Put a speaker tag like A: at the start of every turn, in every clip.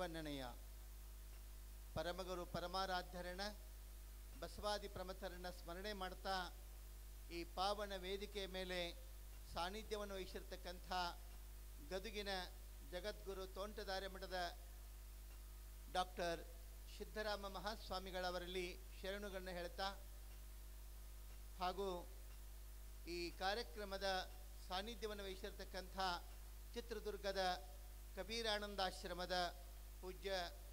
A: ಬಸವಣ್ಣನೆಯ ಪರಮಗುರು ಪರಮಾರಾಧ್ಯರಣ ಬಸವಾದಿ ಪ್ರಮಥರನ್ನ ಸ್ಮರಣೆ ಮಾಡ್ತಾ ಈ ಪಾವನ ವೇದಿಕೆಯ ಮೇಲೆ ಸಾನ್ನಿಧ್ಯವನ್ನು ವಹಿಸಿರ್ತಕ್ಕಂಥ ಗದುಗಿನ ಜಗದ್ಗುರು ತೋಂಟದಾರ್ಯ ಮಠದ ಡಾಕ್ಟರ್ ಸಿದ್ದರಾಮ ಮಹಾಸ್ವಾಮಿಗಳವರಲ್ಲಿ ಶರಣುಗಳನ್ನು ಹೇಳ್ತಾ ಹಾಗೂ ಈ ಕಾರ್ಯಕ್ರಮದ ಸಾನ್ನಿಧ್ಯವನ್ನು ವಹಿಸಿರ್ತಕ್ಕಂಥ ಚಿತ್ರದುರ್ಗದ ಕಬೀರಾನಂದಾಶ್ರಮದ ಪೂಜ್ಯ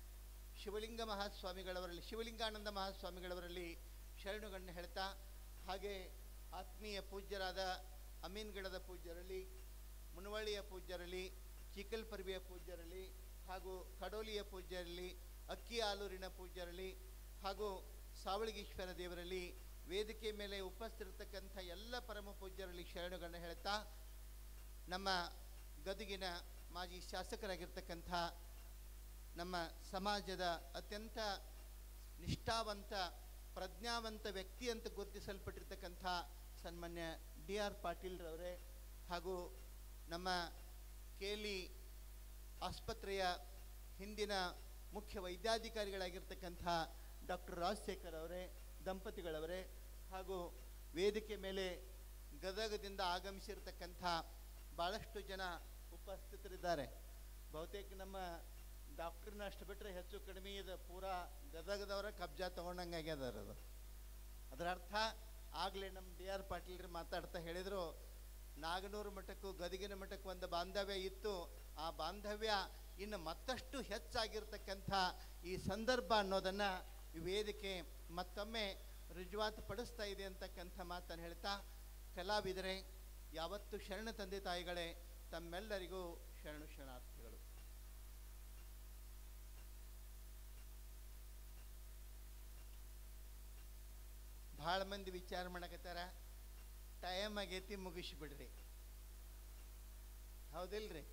A: ಶಿವಲಿಂಗಾನಂದ ಮಹಾಸ್ವಾಮಿಗಳವರಲ್ಲಿ ಶರಣುಗಳನ್ನು ಹೇಳ್ತಾ ಹಾಗೆ ಆತ್ಮೀಯ ಪೂಜ್ಯರಾದ ಅಮೀನ್ಗಡದ ಪೂಜ್ಯರಲ್ಲಿ, ಮುನವಳ್ಳಿಯ ಪೂಜ್ಯರಲ್ಲಿ, ಚಿಕ್ಕಲ್ಪರ್ವಿಯ ಪೂಜ್ಯರಲ್ಲಿ ಹಾಗೂ ಕಡೋಲಿಯ ಪೂಜ್ಯರಲ್ಲಿ, ಅಕ್ಕಿ ಆಲೂರಿನ ಪೂಜ್ಯರಲ್ಲಿ ಹಾಗೂ ಸಾವಳಗೀಶ್ವರ ದೇವರಲ್ಲಿ ವೇದಿಕೆ ಮೇಲೆ ಉಪಸ್ಥಿತಿರ್ತಕ್ಕಂಥ ಎಲ್ಲ ಪರಮ ಪೂಜ್ಯರಲ್ಲಿ ಶರಣುಗಳನ್ನು ಹೇಳ್ತಾ ನಮ್ಮ ಗದುಗಿನ ಮಾಜಿ ಶಾಸಕರಾಗಿರ್ತಕ್ಕಂಥ ನಮ್ಮ ಸಮಾಜದ ಅತ್ಯಂತ ನಿಷ್ಠಾವಂತ ಪ್ರಜ್ಞಾವಂತ ವ್ಯಕ್ತಿ ಅಂತ ಗುರುತಿಸಲ್ಪಟ್ಟಿರ್ತಕ್ಕಂಥ ಸನ್ಮಾನ್ಯ DR ಪಾಟೀಲ್ರವರೇ ಹಾಗೂ ನಮ್ಮ ಕೇಲಿ ಆಸ್ಪತ್ರೆಯ ಹಿಂದಿನ ಮುಖ್ಯ ವೈದ್ಯಾಧಿಕಾರಿಗಳಾಗಿರ್ತಕ್ಕಂಥ ಡಾಕ್ಟರ್ ರಾಜಶೇಖರ್ ಅವರೇ ದಂಪತಿಗಳವರೇ ಹಾಗೂ ವೇದಿಕೆ ಮೇಲೆ ಗದಗದಿಂದ ಆಗಮಿಸಿರ್ತಕ್ಕಂಥ ಭಾಳಷ್ಟು ಜನ ಉಪಸ್ಥಿತರಿದ್ದಾರೆ. ಬಹುತೇಕ ನಮ್ಮ ಡಾಕ್ಟ್ರನ್ನ ಅಷ್ಟು ಬಿಟ್ಟರೆ ಹೆಚ್ಚು ಕಡಿಮೆ ಇದು ಪೂರಾ ಗದಗದವರ ಕಬ್ಜಾ ತೊಗೊಂಡಂಗೆ ಆಗ್ಯದ. ಅದರ ಅರ್ಥ ಆಗಲೇ ನಮ್ಮ DR ಪಾಟೀಲ್ರು ಮಾತಾಡ್ತಾ ಹೇಳಿದರು, ನಾಗನೂರು ಮಠಕ್ಕೂ ಗದಗಿನ ಮಠಕ್ಕೂ ಒಂದು ಬಾಂಧವ್ಯ ಇತ್ತು, ಆ ಬಾಂಧವ್ಯ ಇನ್ನು ಮತ್ತಷ್ಟು ಹೆಚ್ಚಾಗಿರ್ತಕ್ಕಂಥ ಈ ಸಂದರ್ಭ ಅನ್ನೋದನ್ನು ಈ ವೇದಿಕೆ ಮತ್ತೊಮ್ಮೆ ರುಜುವಾತು ಪಡಿಸ್ತಾ ಇದೆ ಅಂತಕ್ಕಂಥ ಮಾತನ್ನು ಹೇಳ್ತಾ, ಕಲಾವಿದರೆ ಯಾವತ್ತು ಶರಣ ತಂದೆ ತಾಯಿಗಳೇ ತಮ್ಮೆಲ್ಲರಿಗೂ ಶರಣಾರ್ಥಿಗಳು. ಭಾಳ ಮಂದಿ ವಿಚಾರ ಮಾಡಕತ್ತಾರ, ಟೈಮ್ ಆಗೈತಿ ಮುಗಿಸ್ಬಿಡ್ರಿ, ಹೌದಿಲ್ರಿ?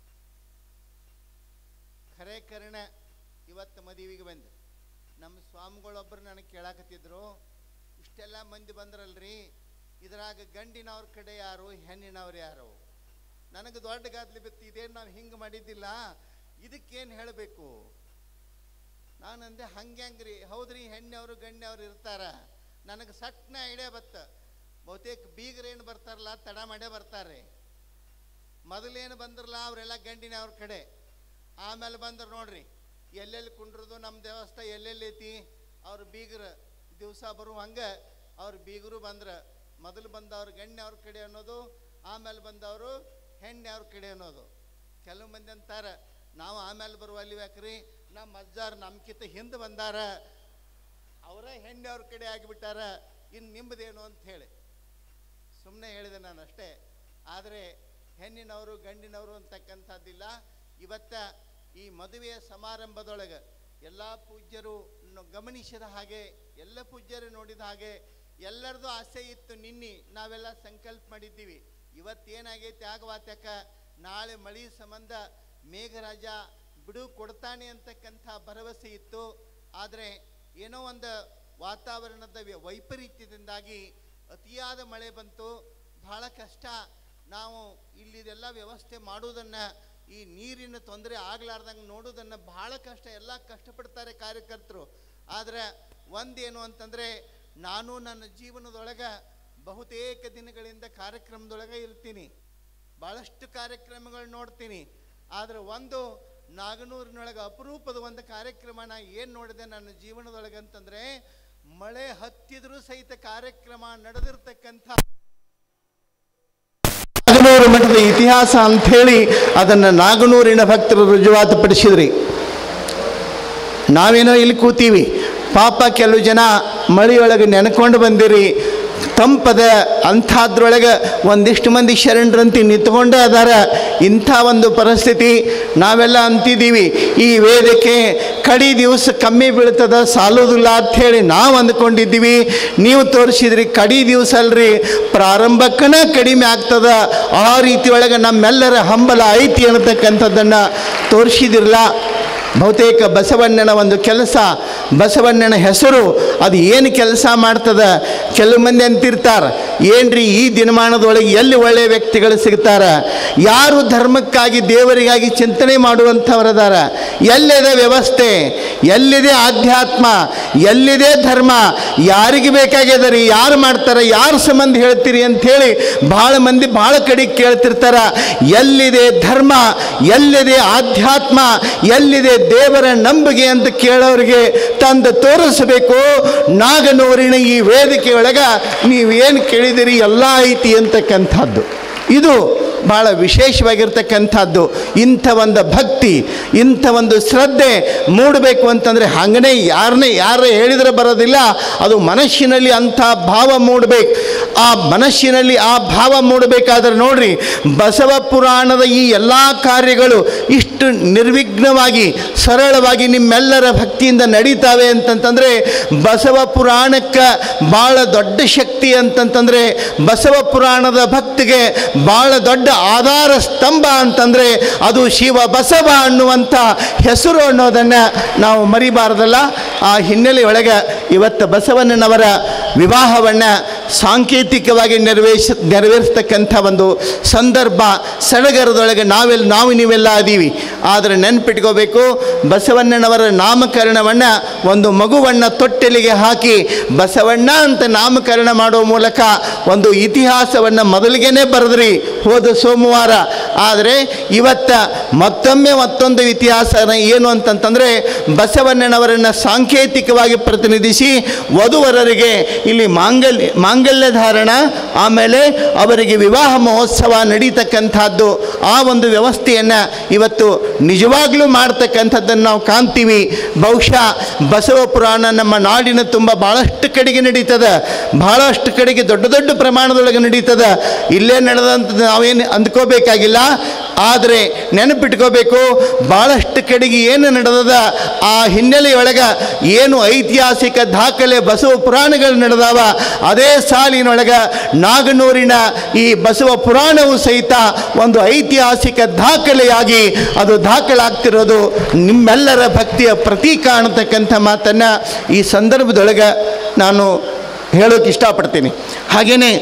A: ಖರೆ ಕರ್ಣ ಇವತ್ತು ಮದುವೆಗೆ ಬಂದು ನಮ್ಮ ಸ್ವಾಮಿಗಳೊಬ್ಬರು ನನಗೆ ಕೇಳಾಕತ್ತಿದ್ರು, ಇಷ್ಟೆಲ್ಲ ಮಂದಿ ಬಂದ್ರಲ್ರಿ, ಇದ್ರಾಗ ಗಂಡಿನವ್ರ ಕಡೆ ಯಾರು ಹೆಣ್ಣಿನವ್ರು ಯಾರು? ನನಗೆ ದೊಡ್ಡ ಗಾದ್ಲಿ ಬಿತ್ತು, ಇದೇನು ನಾವು ಹಿಂಗೆ ಮಾಡಿದ್ದಿಲ್ಲ, ಇದಕ್ಕೇನು ಹೇಳಬೇಕು? ನಾನಂದೆ ಹಂಗ್ರಿ, ಹೌದ್ರಿ, ಹೆಣ್ಣವ್ರು ಗಂಡವ್ರು ಇರ್ತಾರ. ನನಗೆ ಸಟ್ನ ಐಡಿಯಾ ಬತ್ತ, ಬಹುತೇಕ ಬೀಗರೇನು ಬರ್ತಾರಲ್ಲ ತಡ ಮಾಡೇ ಬರ್ತಾರೆ. ಮೊದಲೇನು ಬಂದ್ರಲ್ಲ ಅವರೆಲ್ಲ ಗಂಡಿನವ್ರ ಕಡೆ, ಆಮೇಲೆ ಬಂದ್ರೆ ನೋಡ್ರಿ ಎಲ್ಲೆಲ್ಲಿ ಕುಂಡ್ರದು ನಮ್ಮ ದೇವಸ್ಥಾನ ಎಲ್ಲೆಲ್ಲಿ ಐತಿ, ಅವ್ರ ಬೀಗರು ದಿವಸ ಬರು ಹಂಗೆ ಅವ್ರ ಬೀಗರು ಬಂದ್ರೆ ಮೊದಲು ಬಂದವ್ರು ಗಂಡವ್ರ ಕಡೆ ಅನ್ನೋದು, ಆಮೇಲೆ ಬಂದವರು ಹೆಣ್ಣವ್ರ ಕಡೆ ಅನ್ನೋದು. ಕೆಲವು ಮಂದಿ ಅಂತಾರೆ, ನಾವು ಆಮೇಲೆ ಬರುವಲ್ಲಿ ಯಾಕ್ರಿ, ನಮ್ಮ ಅಜ್ಜಾರು ನಮ್ಕಿಂತ ಹಿಂದೆ ಬಂದಾರ, ಅವರ ಹೆಣ್ಣವ್ರ ಕಡೆ ಆಗಿಬಿಟ್ಟಾರ, ಇನ್ನು ನಿಮ್ಮದೇನು ಅಂತ ಹೇಳಿ ಸುಮ್ಮನೆ ಹೇಳಿದೆ ನಾನು ಅಷ್ಟೇ. ಆದರೆ ಹೆಣ್ಣಿನವರು ಗಂಡಿನವರು ಅಂತಕ್ಕಂಥದ್ದಿಲ್ಲ. ಇವತ್ತ ಈ ಮದುವೆಯ ಸಮಾರಂಭದೊಳಗೆ ಎಲ್ಲ ಪೂಜ್ಯರು ಗಮನಿಸಿದ ಹಾಗೆ, ಎಲ್ಲ ಪೂಜ್ಯರು ನೋಡಿದ ಹಾಗೆ ಎಲ್ಲರದು ಆಸೆ ಇತ್ತು. ನಿನ್ನೆ ನಾವೆಲ್ಲ ಸಂಕಲ್ಪ ಮಾಡಿದ್ದೀವಿ, ಇವತ್ತೇನಾಗೈತೆ ಆಗವಾತ್ಯಾಕ, ನಾಳೆ ಮಳೆ ಸಂಬಂಧ ಮೇಘರಾಜ ಬಿಡು ಕೊಡ್ತಾನೆ ಅಂತಕ್ಕಂಥ ಭರವಸೆ ಇತ್ತು. ಆದರೆ ಏನೋ ಒಂದು ವಾತಾವರಣದ ವೈಪರೀತ್ಯದಿಂದಾಗಿ ಅತಿಯಾದ ಮಳೆ ಬಂತು, ಬಹಳ ಕಷ್ಟ. ನಾವು ಇಲ್ಲಿದೆಲ್ಲ ವ್ಯವಸ್ಥೆ ಮಾಡೋದನ್ನು, ಈ ನೀರಿನ ತೊಂದರೆ ಆಗ್ಲಾರ್ದಂಗೆ ನೋಡೋದನ್ನು ಬಹಳ ಕಷ್ಟ, ಎಲ್ಲ ಕಷ್ಟಪಡ್ತಾರೆ ಕಾರ್ಯಕರ್ತರು. ಆದರೆ ಒಂದೇನು ಅಂತಂದರೆ, ನಾನು ನನ್ನ ಜೀವನದೊಳಗೆ ಬಹುತೇಕ ದಿನಗಳಿಂದ ಕಾರ್ಯಕ್ರಮದೊಳಗೆ ಇರ್ತೀನಿ, ಭಾಳಷ್ಟು ಕಾರ್ಯಕ್ರಮಗಳು ನೋಡ್ತೀನಿ. ಆದರೆ ಒಂದು ನಾಗನೂರಿನೊಳಗೆ ಅಪರೂಪದ ಒಂದು ಕಾರ್ಯಕ್ರಮ ನಾ ಏನು ನೋಡಿದೆ ನನ್ನ ಜೀವನದೊಳಗೆ ಅಂತಂದರೆ, ಮಳೆ ಹತ್ತಿದ್ರೂ ಸಹಿತ ಕಾರ್ಯಕ್ರಮ ನಡೆದಿರ್ತಕ್ಕಂಥ ನಾಗನೂರು ಮಠದ ಇತಿಹಾಸ ಅಂಥೇಳಿ ಅದನ್ನು ನಾಗನೂರಿನ ಭಕ್ತರು ರುಜುವಾತು ಪಡಿಸಿದ್ರಿ. ನಾವೇನೋ ಇಲ್ಲಿ ಕೂತೀವಿ, ಪಾಪ ಕೆಲವು ಜನ ಮಳೆಯೊಳಗೆ ನೆನ್ಕೊಂಡು ಬಂದಿರಿ, ತಂಪದ ಅಂಥದ್ರೊಳಗೆ ಒಂದಿಷ್ಟು ಮಂದಿ ಶರಣರಂತಿ ನಿಂತ್ಕೊಂಡೇ ಅದಾರ. ಇಂಥ ಒಂದು ಪರಿಸ್ಥಿತಿ ನಾವೆಲ್ಲ ಅಂತಿದ್ದೀವಿ, ಈ ವೇದಿಕೆ ಕಡಿ ದಿವಸ ಕಮ್ಮಿ ಬೀಳ್ತದ, ಸಾಲೋದಿಲ್ಲ ಅಂಥೇಳಿ ನಾವು ಅಂದ್ಕೊಂಡಿದ್ದೀವಿ. ನೀವು ತೋರಿಸಿದ್ರಿ ಕಡಿ ದಿವಸ ಅಲ್ರಿ, ಪ್ರಾರಂಭಕ್ಕನ ಕಡಿಮೆ ಆಗ್ತದ, ಆ ರೀತಿಯೊಳಗೆ ನಮ್ಮೆಲ್ಲರ ಹಂಬಲ ಐತಿ ಅನ್ನತಕ್ಕಂಥದ್ದನ್ನು ತೋರಿಸಿದಿರಲ್ಲ. ಬಹುತೇಕ ಬಸವಣ್ಣನ ಒಂದು ಕೆಲಸ, ಬಸವಣ್ಣನ ಹೆಸರು ಅದು ಏನು ಕೆಲಸ ಮಾಡ್ತದ. ಕೆಲವು ಮಂದಿ ಅಂತಿರ್ತಾರೆ, ಏನ್ರಿ ಈ ದಿನಮಾನದೊಳಗೆ ಎಲ್ಲಿ ಒಳ್ಳೆಯ ವ್ಯಕ್ತಿಗಳು ಸಿಗ್ತಾರೆ, ಯಾರು ಧರ್ಮಕ್ಕಾಗಿ ದೇವರಿಗಾಗಿ ಚಿಂತನೆ ಮಾಡುವಂಥವರದಾರ? ಎಲ್ಲಿದೆ ವ್ಯವಸ್ಥೆ, ಎಲ್ಲಿದೆ ಆಧ್ಯಾತ್ಮ, ಎಲ್ಲಿದೆ ಧರ್ಮ? ಯಾರಿಗೆ ಬೇಕಾಗ್ಯದ ರೀ? ಯಾರು ಮಾಡ್ತಾರೆ? ಯಾರು ಸಂಬಂಧ ಹೇಳ್ತೀರಿ ಅಂಥೇಳಿ ಭಾಳ ಮಂದಿ ಭಾಳ ಕಡೆ ಕೇಳ್ತಿರ್ತಾರ. ಎಲ್ಲಿದೆ ಧರ್ಮ, ಎಲ್ಲಿದೆ ಆಧ್ಯಾತ್ಮ, ಎಲ್ಲಿದೆ ದೇವರ ನಂಬಿಕೆ ಅಂತ ಕೇಳೋರಿಗೆ ತಂದು ತೋರಿಸಬೇಕು. ನಾಗನೂರಿನ ಈ ವೇದಿಕೆಯೊಳಗೆ ನೀವೇನು ಕೇಳಿದಿರಿ ಎಲ್ಲ ಐತಿ ಅಂತಕ್ಕಂಥದ್ದು ಇದು ಭಾಳ ವಿಶೇಷವಾಗಿರ್ತಕ್ಕಂಥದ್ದು. ಇಂಥ ಒಂದು ಭಕ್ತಿ, ಇಂಥ ಒಂದು ಶ್ರದ್ಧೆ ಮೂಡಬೇಕು ಅಂತಂದರೆ ಹಾಗೇ ಯಾರು ಹೇಳಿದರೆ ಬರೋದಿಲ್ಲ. ಅದು ಮನಸ್ಸಿನಲ್ಲಿ ಅಂಥ ಭಾವ ಮೂಡಬೇಕು. ಆ ಮನಸ್ಸಿನಲ್ಲಿ ಆ ಭಾವ ಮೂಡಬೇಕಾದ್ರೆ ನೋಡ್ರಿ, ಬಸವ ಪುರಾಣದ ಈ ಎಲ್ಲ ಕಾರ್ಯಗಳು ಇಷ್ಟು ನಿರ್ವಿಘ್ನವಾಗಿ ಸರಳವಾಗಿ ನಿಮ್ಮೆಲ್ಲರ ಭಕ್ತಿಯಿಂದ ನಡೀತಾವೆ ಅಂತಂತಂದರೆ ಬಸವ ಪುರಾಣಕ್ಕೆ ಭಾಳ ದೊಡ್ಡ ಶಕ್ತಿ ಅಂತಂತಂದರೆ, ಬಸವ ಪುರಾಣದ ಭಕ್ತಿಗೆ ಭಾಳ ದೊಡ್ಡ ಆಧಾರ ಸ್ತಂಭ ಅಂತಂದರೆ ಅದು ಶಿವ ಬಸವ ಅನ್ನುವಂಥ ಹೆಸರು ಅನ್ನೋದನ್ನು ನಾವು ಮರಿಬಾರ್ದಲ್ಲ. ಆ ಹಿನ್ನೆಲೆಯೊಳಗೆ ಇವತ್ತು ಬಸವಣ್ಣನವರ ವಿವಾಹವನ್ನು ಸಾಂಕೇತಿಕವಾಗಿ ನೆರವೇರಿಸ್ತಕ್ಕಂಥ ಒಂದು ಸಂದರ್ಭ ಸಡಗರದೊಳಗೆ ನಾವು ನೀವೆಲ್ಲ ಅದೀವಿ. ಆದರೆ ನೆನಪಿಟ್ಕೋಬೇಕು, ಬಸವಣ್ಣನವರ ನಾಮಕರಣವನ್ನು ಒಂದು ಮಗುವನ್ನು ತೊಟ್ಟೆಲಿಗೆ ಹಾಕಿ ಬಸವಣ್ಣ ಅಂತ ನಾಮಕರಣ ಮಾಡುವ ಮೂಲಕ ಒಂದು ಇತಿಹಾಸವನ್ನು ಮೊದಲಿಗೆ ಬರೆದ್ರಿ ಹೋದ ಸೋಮವಾರ. ಆದರೆ ಇವತ್ತು ಮತ್ತೊಂದು ಇತಿಹಾಸ ಏನು ಅಂತಂತಂದರೆ, ಬಸವಣ್ಣನವರನ್ನು ಸಾಂಕೇತಿಕವಾಗಿ ಪ್ರತಿನಿಧಿಸಿ ವಧುವರರಿಗೆ ಇಲ್ಲಿ ಮಾಂಗಲ್ಯ ಧಾರಣ, ಆಮೇಲೆ ಅವರಿಗೆ ವಿವಾಹ ಮಹೋತ್ಸವ ನಡೀತಕ್ಕಂಥದ್ದು. ಆ ಒಂದು ವ್ಯವಸ್ಥೆಯನ್ನು ಇವತ್ತು ನಿಜವಾಗ್ಲೂ ಮಾಡ್ತಕ್ಕಂಥದ್ದನ್ನು ನಾವು ಕಾಣ್ತೀವಿ. ಬಹುಶಃ ಬಸವ ಪುರಾಣ ನಮ್ಮ ನಾಡಿನ ತುಂಬ ಭಾಳಷ್ಟು ಕಡೆಗೆ ನಡೀತದೆ, ಭಾಳಷ್ಟು ಕಡೆಗೆ ದೊಡ್ಡ ದೊಡ್ಡ ಪ್ರಮಾಣದೊಳಗೆ ನಡೀತದೆ. ಇಲ್ಲೇ ನಡೆದಂಥದ್ದು ನಾವೇನು ಅಂದ್ಕೋಬೇಕಾಗಿಲ್ಲ. ಆದರೆ ನೆನಪಿಟ್ಕೋಬೇಕು, ಭಾಳಷ್ಟು ಕಡೆಗೆ ಏನು ನಡೆದದ ಆ ಹಿನ್ನೆಲೆಯೊಳಗೆ ಏನು ಐತಿಹಾಸಿಕ ದಾಖಲೆ ಬಸವ ಪುರಾಣಗಳು ನಡೆದಾವ, ಅದೇ ಸಾಲಿನೊಳಗೆ ನಾಗನೂರಿನ ಈ ಬಸವ ಪುರಾಣವು ಸಹಿತ ಒಂದು ಐತಿಹಾಸಿಕ ದಾಖಲೆಯಾಗಿ ಅದು ದಾಖಲಾಗ್ತಿರೋದು ನಿಮ್ಮೆಲ್ಲರ ಭಕ್ತಿಯ ಪ್ರತೀಕ ಅನ್ನತಕ್ಕಂಥ ಮಾತನ್ನು ಈ ಸಂದರ್ಭದೊಳಗೆ ನಾನು ಹೇಳೋಕೆ ಇಷ್ಟಪಡ್ತೀನಿ. ಹಾಗೆಯೇ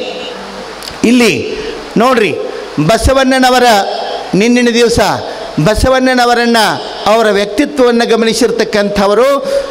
A: ಇಲ್ಲಿ ನೋಡ್ರಿ, ಬಸವಣ್ಣನವರ ನಿನ್ನಿನ ದಿವಸ ಬಸವಣ್ಣನವರನ್ನು ಅವರ ವ್ಯಕ್ತಿತ್ವವನ್ನು ಗಮನಿಸಿರ್ತಕ್ಕಂಥವರು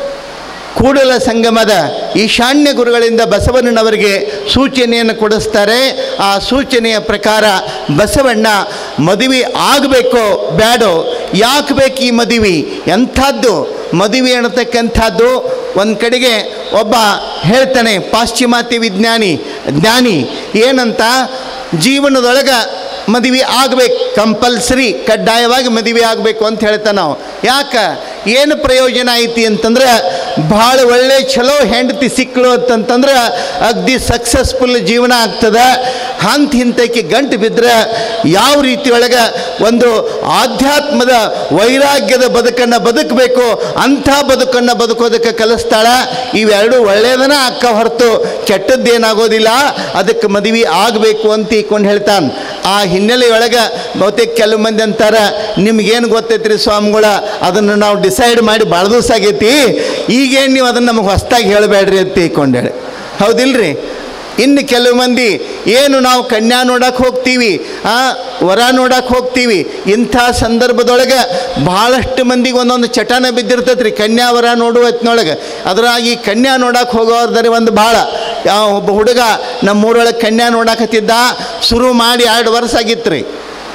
A: ಕೂಡಲ ಸಂಗಮದ ಈಶಾನ್ಯ ಗುರುಗಳಿಂದ ಬಸವಣ್ಣನವರಿಗೆ ಸೂಚನೆಯನ್ನು ಕೊಡಿಸ್ತಾರೆ. ಆ ಸೂಚನೆಯ ಪ್ರಕಾರ ಬಸವಣ್ಣ ಮದುವೆ ಆಗಬೇಕೋ ಬೇಡೋ, ಯಾಕೆ ಬೇಕು ಈ ಮದುವೆ, ಎಂಥದ್ದು ಮದುವೆ ಅನ್ನತಕ್ಕಂಥದ್ದು. ಒಂದು ಕಡೆಗೆ ಒಬ್ಬ ಹೇಳ್ತಾನೆ, ಪಾಶ್ಚಿಮಾತ್ಯ ಜ್ಞಾನಿ ಏನಂತ, ಜೀವನದೊಳಗೆ ಮದುವೆ ಆಗಬೇಕು, ಕಂಪಲ್ಸರಿ ಕಡ್ಡಾಯವಾಗಿ ಮದುವೆ ಆಗಬೇಕು ಅಂತ ಹೇಳ್ತಾ ನಾವು. ಯಾಕೆ, ಏನು ಪ್ರಯೋಜನ ಐತಿ ಅಂತಂದ್ರೆ, ಭಾಳ ಒಳ್ಳೆ ಚಲೋ ಹೆಂಡತಿ ಸಿಕ್ಕಳು ಅಂತಂತಂದ್ರೆ ಅಗ್ದಿ ಸಕ್ಸಸ್ಫುಲ್ ಜೀವನ ಆಗ್ತದೆ. ಇಂಥಕ್ಕೆ ಗಂಟು ಬಿದ್ದರೆ ಯಾವ ರೀತಿಯೊಳಗೆ ಒಂದು ಆಧ್ಯಾತ್ಮದ ವೈರಾಗ್ಯದ ಬದುಕನ್ನು ಬದುಕಬೇಕು ಅಂಥ ಬದುಕನ್ನು ಬದುಕೋದಕ್ಕೆ ಕಲಿಸ್ತಾಳೆ. ಇವೆರಡು ಒಳ್ಳೆಯದನ್ನ ಅಕ್ಕ ಹೊರತು ಕೆಟ್ಟದ್ದೇನಾಗೋದಿಲ್ಲ. ಅದಕ್ಕೆ ಮದುವೆ ಆಗಬೇಕು ಅಂತ ಈಕೊಂಡು ಹೇಳ್ತಾನೆ. ಆ ಹಿನ್ನೆಲೆಯೊಳಗೆ ಬಹುತೇಕ ಕೆಲವು ಮಂದಿ ಅಂತಾರೆ, ನಿಮ್ಗೇನು ಗೊತ್ತೈತ್ರಿ ಸ್ವಾಮಿಗಳ, ಅದನ್ನು ನಾವು ಡಿಸೈಡ್ ಮಾಡಿ ಭಾಳ ದಿವಸ ಆಗೈತಿ, ಈಗೇನು ನೀವು ಅದನ್ನು ನಮಗೆ ಹೊಸ್ದಾಗಿ ಹೇಳಬೇಡ್ರಿ ಅಂತ ಈಕೊಂಡೇಳಿ. ಹೌದಿಲ್ರಿ? ಇನ್ನು ಕೆಲವು ಮಂದಿ ಏನು ನಾವು ಕನ್ಯಾ ನೋಡಕ್ಕೆ ಹೋಗ್ತೀವಿ, ವರ ನೋಡಕ್ಕೆ ಹೋಗ್ತೀವಿ. ಇಂಥ ಸಂದರ್ಭದೊಳಗೆ ಭಾಳಷ್ಟು ಮಂದಿಗೆ ಒಂದೊಂದು ಚಟನ ಬಿದ್ದಿರ್ತೈತೆ ರೀ ಕನ್ಯಾ ವರ ನೋಡುವ ಹೊತ್ತಿನೊಳಗೆ. ಅದ್ರಾಗಿ ಕನ್ಯಾ ನೋಡಕ್ಕೆ ಹೋಗೋದ್ರೆ ಒಂದು ಭಾಳ, ಒಬ್ಬ ಹುಡುಗ ನಮ್ಮೂರೊಳಗೆ ಕನ್ಯಾ ನೋಡಕತ್ತಿದ್ದ, ಶುರು ಮಾಡಿ 2 ವರ್ಷ ಆಗಿತ್ತು ರೀ.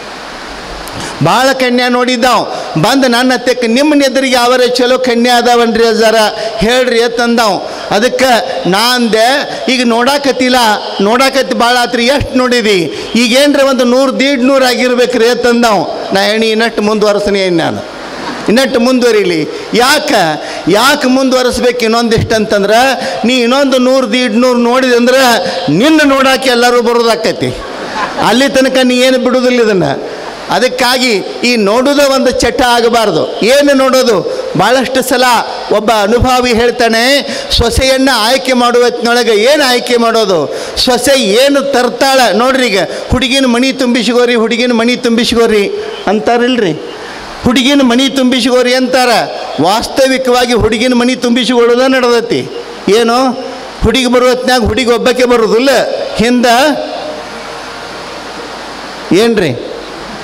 A: ಭಾಳ ಕನ್ಯಾ ನೋಡಿದ್ದಾವ್, ಬಂದು ನನ್ನ ಹತ್ತಕ್ಕೆ ನಿಮ್ಮ ಎದುರಿಗೆ ಅವರೇ ಚಲೋ ಕನ್ಯಾ ಅದಾವನ್ರಿ ಜರ ಹೇಳ್ರಿ ಅಂತಂದಾವ್. ಅದಕ್ಕೆ ನಾ ಅಂದೆ, ಈಗ ನೋಡಾಕತ್ತಿ ಭಾಳ ಆತ್ರಿ, ಎಷ್ಟು ನೋಡಿದಿ, ಈಗೇನ್ರಿ ಒಂದು 100-150 ಆಗಿರ್ಬೇಕ್ರಿ ಅಂತಂದಾವ್. ನಾ ಹೇಳಿ ಇನ್ನಷ್ಟು ಮುಂದುವರ್ಸನಿ ನಾನು, ಇನ್ನಟ್ಟು ಮುಂದುವರಿಲಿ. ಯಾಕೆ ಮುಂದುವರಿಸ್ಬೇಕು ಇನ್ನೊಂದಿಷ್ಟು ಅಂತಂದ್ರೆ, ನೀ ಇನ್ನೊಂದು 100-150 ನೋಡಿದೆ ಅಂದ್ರೆ ನಿನ್ನ ನೋಡೋಕೆ ಎಲ್ಲರೂ ಬರೋದಾಕೈತಿ. ಅಲ್ಲಿ ತನಕ ನೀ ಏನು ಬಿಡೋದಿಲ್ಲ ಇದನ್ನು. ಅದಕ್ಕಾಗಿ ಈ ನೋಡೋದು ಒಂದು ಚಟ ಆಗಬಾರ್ದು. ಏನು ನೋಡೋದು, ಭಾಳಷ್ಟು ಸಲ ಒಬ್ಬ ಅನುಭವಿ ಹೇಳ್ತಾನೆ, ಸೊಸೆಯನ್ನು ಆಯ್ಕೆ ಮಾಡುವ ಹೊತ್ತಿನೊಳಗೆ ಏನು ಆಯ್ಕೆ ಮಾಡೋದು, ಸೊಸೆ ಏನು ತರ್ತಾಳೆ ನೋಡ್ರಿ. ಈಗ ಹುಡುಗಿನ ಮಣಿ ತುಂಬಿಸ್ಕೋರಿ ಅಂತಾರಿಲ್ರಿ, ಹುಡುಗಿನ ಮಣಿ ತುಂಬಿಸ್ಕೋರಿ ಅಂತಾರೆ. ವಾಸ್ತವಿಕವಾಗಿ ಹುಡುಗಿನ ಮಣಿ ತುಂಬಿಸಿಕೊಳ್ಳೋದ ನಡೆದೈತಿ. ಏನು, ಹುಡುಗಿ ಬರುವ ಹೊತ್ತಿನಾಗ ಹುಡುಗಿ ಒಬ್ಬಕ್ಕೆ ಬರೋದಿಲ್ಲ, ಹಿಂದೆ ಏನ್ರಿ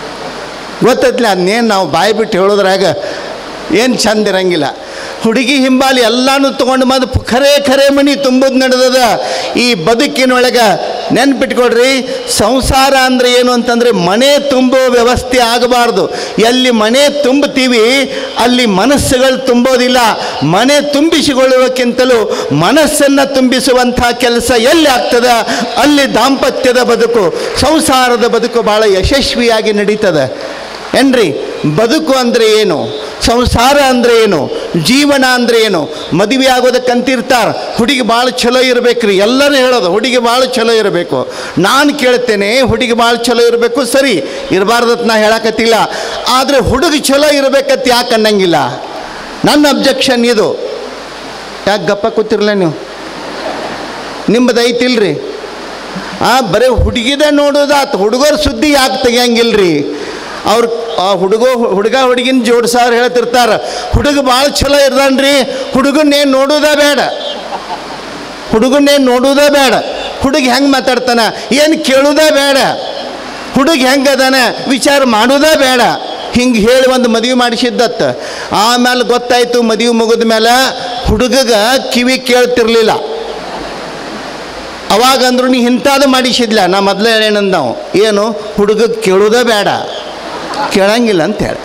A: ಗೊತ್ತೈತ್ಲಿ, ಅದನ್ನೇನು ನಾವು ಬಾಯಿ ಬಿಟ್ಟು ಹೇಳೋದ್ರಾಗ ಏನು ಚಂದ ಇರಂಗಿಲ್ಲ. ಹುಡುಗಿ ಹಿಂಬಾಲಿ ಎಲ್ಲನೂ ತೊಗೊಂಡು ಮತ್ತು ಖರೆ ಮಣಿ ತುಂಬೋದು ನಡೆದದ ಈ ಬದುಕಿನೊಳಗೆ. ನೆನ್ಪಿಟ್ಕೊಡ್ರಿ, ಸಂಸಾರ ಅಂದರೆ ಏನು ಅಂತಂದರೆ ಮನೆ ತುಂಬೋ ವ್ಯವಸ್ಥೆ ಆಗಬಾರ್ದು. ಎಲ್ಲಿ ಮನೆ ತುಂಬುತ್ತೀವಿ ಅಲ್ಲಿ ಮನಸ್ಸುಗಳು ತುಂಬೋದಿಲ್ಲ. ಮನೆ ತುಂಬಿಸಿಕೊಳ್ಳುವಕ್ಕಿಂತಲೂ ಮನಸ್ಸನ್ನು ತುಂಬಿಸುವಂಥ ಕೆಲಸ ಎಲ್ಲಿ ಆಗ್ತದೆ ಅಲ್ಲಿ ದಾಂಪತ್ಯದ ಬದುಕು, ಸಂಸಾರದ ಬದುಕು ಭಾಳ ಯಶಸ್ವಿಯಾಗಿ ನಡೀತದೆ ಏನ್ರಿ. ಬದುಕು ಅಂದರೆ ಏನು, ಸಂಸಾರ ಅಂದರೆ ಏನು, ಜೀವನ ಅಂದರೆ ಏನು. ಮದುವೆ ಆಗೋದಕ್ಕಂತಿರ್ತಾರೆ, ಹುಡುಗಿ ಭಾಳ ಚಲೋ ಇರಬೇಕ್ರಿ. ಎಲ್ಲರೂ ಹೇಳೋದು ಹುಡುಗಿ ಭಾಳ ಚಲೋ ಇರಬೇಕು. ನಾನು ಕೇಳ್ತೇನೆ, ಹುಡುಗಿ ಭಾಳ ಚಲೋ ಇರಬೇಕು, ಸರಿ ಇರಬಾರ್ದತ್ ನಾ ಹೇಳಕತ್ತಿಲ್ಲ. ಆದರೆ ಹುಡುಗಿ ಚಲೋ ಇರಬೇಕಂತ ಯಾಕೆ ಅನ್ನಂಗಿಲ್ಲ? ನನ್ನ ಅಬ್ಜೆಕ್ಷನ್ ಇದು. ಯಾಕೆ ಗಪ್ಪ ಕೂತಿರಲ್ಲ ನೀವು? ನಿಮ್ಮದು ಐತಿಲ್ರಿ? ಬರೀ ಹುಡುಗಿದ ನೋಡೋದಾತು, ಹುಡುಗರ ಸುದ್ದಿ ಯಾಕೆ ತೆಗಿಯಂಗಿಲ್ರಿ? ಅವ್ರು ಹುಡುಗ ಹುಡುಗಿನ ಜೋಡ್ಸಾರು ಹೇಳ್ತಿರ್ತಾರೆ, ಹುಡುಗ ಭಾಳ ಚಲೋ ಇರ್ದಾನ್ರಿ, ಹುಡುಗನ್ನೇನು ನೋಡೋದೇ ಬೇಡ, ಹುಡುಗನ್ನೇನು ನೋಡೋದೇ ಬೇಡ, ಹುಡುಗ ಹೆಂಗೆ ಮಾತಾಡ್ತಾನೆ ಏನು ಕೇಳೋದೇ ಬೇಡ, ಹುಡುಗ ಹೆಂಗೆ ಅದಾನೆ ವಿಚಾರ ಮಾಡೋದೇ ಬೇಡ. ಹಿಂಗೆ ಹೇಳಿ ಒಂದು ಮದುವೆ ಮಾಡಿಸಿದ್ದತ್ತ. ಆಮೇಲೆ ಗೊತ್ತಾಯ್ತು, ಮದುವೆ ಮುಗಿದ ಮೇಲೆ ಹುಡುಗಗ ಕಿವಿ ಕೇಳ್ತಿರ್ಲಿಲ್ಲ. ಅವಾಗಂದ್ರು ನೀ ಇಂಥದ್ದು ಮಾಡಿಸಿದ್ಲ. ನಾ ಮೊದಲೇ ಹೇಳೇನಂದ ನಾವು, ಏನು ಹುಡುಗ ಕೇಳೋದೇ ಬೇಡ, ಕೇಳಂಗಿಲ್ಲ ಅಂತೇಳಿ.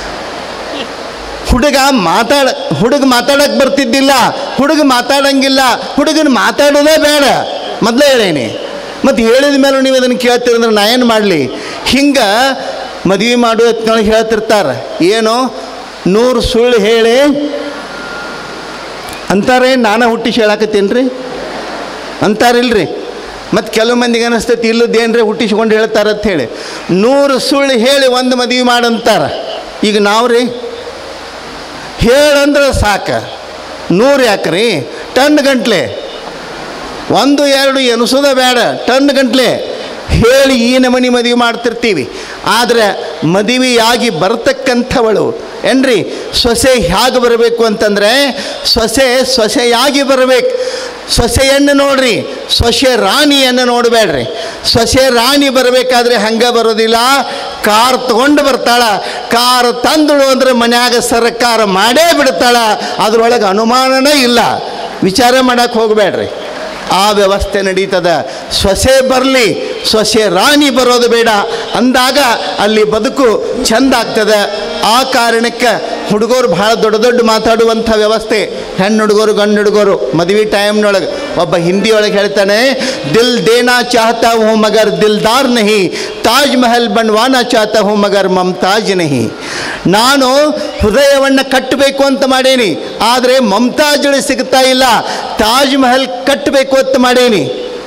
A: ಹುಡುಗ ಮಾತಾಡಕ್ಕೆ ಬರ್ತಿದ್ದಿಲ್ಲ, ಹುಡುಗ ಮಾತಾಡಂಗಿಲ್ಲ, ಹುಡುಗನ ಮಾತಾಡೋದೇ ಬೇಡ ಮೊದಲೇ ಹೇಳೇನಿ. ಮತ್ತು ಹೇಳಿದ ಮೇಲೆ ನೀವು ಅದನ್ನು ಕೇಳ್ತೀರಂದ್ರೆ ನಾ ಏನು ಮಾಡಲಿ? ಹಿಂಗೆ ಮದುವೆ ಮಾಡೋ ಹೊತ್ತಿನೊಳಗೆ ಹೇಳ್ತಿರ್ತಾರೆ, ಏನು 100 ಸುಳ್ಳು ಹೇಳಿ ಅಂತಾರೆ. ನಾನು ಹುಟ್ಟಿಸಿ ಹೇಳಕತ್ತೀನಿ ರೀ ಅಂತಾರಿಲ್ರಿ. ಮತ್ತು ಕೆಲವು ಮಂದಿಗೆ ಅನ್ನಿಸ್ತೈತಿ ಇಲ್ಲದೇನ್ರಿ ಹುಟ್ಟಿಸ್ಕೊಂಡು ಹೇಳ್ತಾರಂತ ಹೇಳಿ. 100 ಸುಳ್ಳು ಹೇಳಿ ಒಂದು ಮದುವೆ ಮಾಡಂತಾರೆ. ಈಗ ನಾವು ರೀ ಹೇಳಂದ್ರೆ ಸಾಕು, 100 ಯಾಕ್ರಿ? ಟನ್ ಗಂಟ್ಲೆ, 1 2 ಎನಿಸೋದ ಬೇಡ, ಟನ್ ಗಂಟ್ಲೆ ಹೇಳಿ ಈ ನಮೂನಿ ಮದುವೆ ಮಾಡ್ತಿರ್ತೀವಿ. ಆದರೆ ಮದುವೆಯಾಗಿ ಬರ್ತಕ್ಕಂಥವಳು ಏನ್ರಿ, ಸೊಸೆ ಹೇಗೆ ಬರಬೇಕು ಅಂತಂದರೆ ಸೊಸೆಯಾಗಿ ಬರಬೇಕು. ಸೊಸೆಯನ್ನು ನೋಡ್ರಿ, ಸೊಸೆ ರಾಣಿಯನ್ನು ನೋಡಬೇಡ್ರಿ. ಸೊಸೆ ರಾಣಿ ಬರಬೇಕಾದ್ರೆ ಹಂಗೆ ಬರೋದಿಲ್ಲ, ಕಾರ್ ತೊಗೊಂಡು ಬರ್ತಾಳ. ಕಾರ್ ತಂದಳು ಅಂದರೆ ಮನ್ಯಾಗ ಸರ್ಕಾರ ಮಾಡೇ ಬಿಡ್ತಾಳ, ಅದರೊಳಗೆ ಅನುಮಾನನೇ ಇಲ್ಲ. ವಿಚಾರ ಮಾಡಕ್ಕೆ ಹೋಗಬೇಡ್ರಿ, ಆ ವ್ಯವಸ್ಥೆ ನಡೀತದೆ. ಸೊಸೆ ಬರಲಿ, ಸೊಸೆ ರಾಣಿ ಬರೋದು ಬೇಡ ಅಂದಾಗ ಅಲ್ಲಿ ಬದುಕು ಚೆಂದ ಆಗ್ತದೆ. ಆ ಕಾರಣಕ್ಕೆ ಹುಡುಗರು ಭಾಳ ದೊಡ್ಡ ಮಾತಾಡುವಂಥ ವ್ಯವಸ್ಥೆ. ಹೆಣ್ಣು ಹುಡುಗರು ಗಂಡು ಹುಡುಗರು ಮದುವೆ ಟೈಮ್ನೊಳಗೆ ಒಬ್ಬ ಹಿಂದಿಯೊಳಗೆ ಹೇಳ್ತಾನೆ, ದಿಲ್ ದೇನಾ ಚಾಹತಾ ಹೂ ಮಗರ್ ದಿಲ್ದಾರ್ ನಹಿ, ತಾಜ್ ಮಹಲ್ ಬನ್ವಾನಾ ಚಾಹತಾ ಹೂ ಮಗರ್ ಮಮತಾಜ್ ನಹಿ. ನಾನು ಹೃದಯವನ್ನು ಕಟ್ಟಬೇಕು ಅಂತ ಮಾಡೇನಿ, ಆದರೆ ಮಮತಾಜಳು ಸಿಗ್ತಾ ಇಲ್ಲ. ತಾಜ್ ಮಹಲ್ ಕಟ್ಟಬೇಕು ಅಂತ ಮಾಡೇನಿ